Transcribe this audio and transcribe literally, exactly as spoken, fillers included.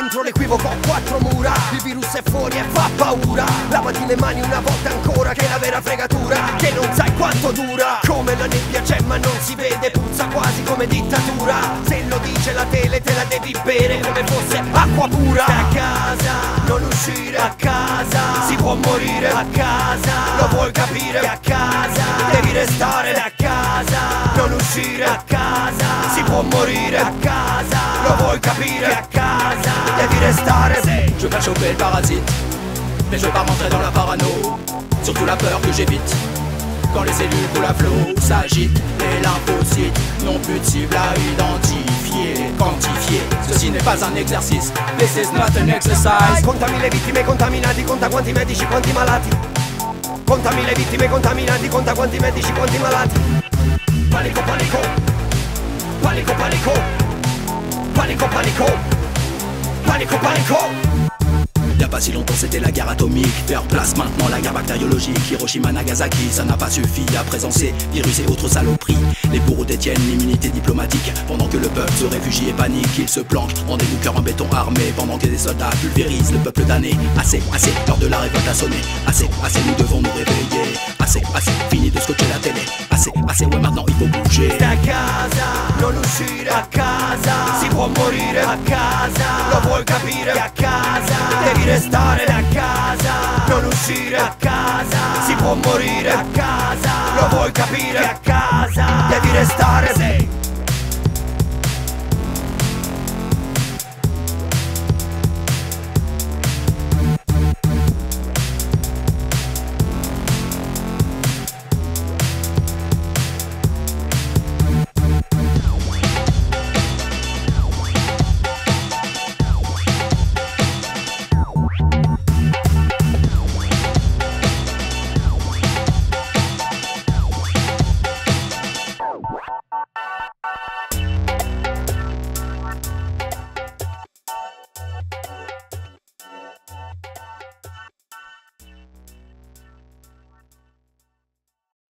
dentro l'equivoco ho quattro mura. Il virus è fuori e fa paura. Lavati le mani una volta ancora, che è la vera fregatura, che non sai quanto dura. Come la nebbia c'è ma non si vede, puzza quasi come dittatura. Se lo dice la tele te la devi bere come fosse acqua pura. Stai a casa, non uscire a casa, si può morire a casa. Lo vuoi capire? Che a casa devi restare a casa, non uscire a casa, si può morire a casa. Lo vuoi capire? Che a casa devi restare. Je veux pas choper le parasite, mais je veux pas rentrer dans la parano. Surtout la peur que j'évite quand les cellules coulent à flot, s'agitent les lymphocytes n'ont plus de cible à identifier, quantifier. Ceci n'est pas un exercice, this is not an exercise. Contami le vittime contaminati, conta quanti medici, quanti malati. Contami le vittime contaminati, conta quanti medici, quanti malati. Panico, panico, panico, panico, panico, panico, panico, panico. Y'a pas si longtemps c'était la guerre atomique, faire place maintenant la guerre bactériologique. Hiroshima, Nagasaki, ça n'a pas suffi à présenter virus et autres saloperies. Les bourreaux détiennent l'immunité diplomatique, pendant que le peuple se réfugie et panique. Ils se planquent en des bunkers en béton armé, pendant que des soldats pulvérisent le peuple damné. Assez, assez, l'heure de la révolte a sonné. Assez, assez, nous devons nous réveiller. Assez, assez, fini de scotcher la télé. Assez, assez, ouais maintenant il faut bouger. Stai a casa, non uscire a casa, si può morire a casa. Lo vuoi capire? Che a casa devi restare a casa, non uscire a casa, si può morire a casa. Lo vuoi capire? Che a casa devi restare.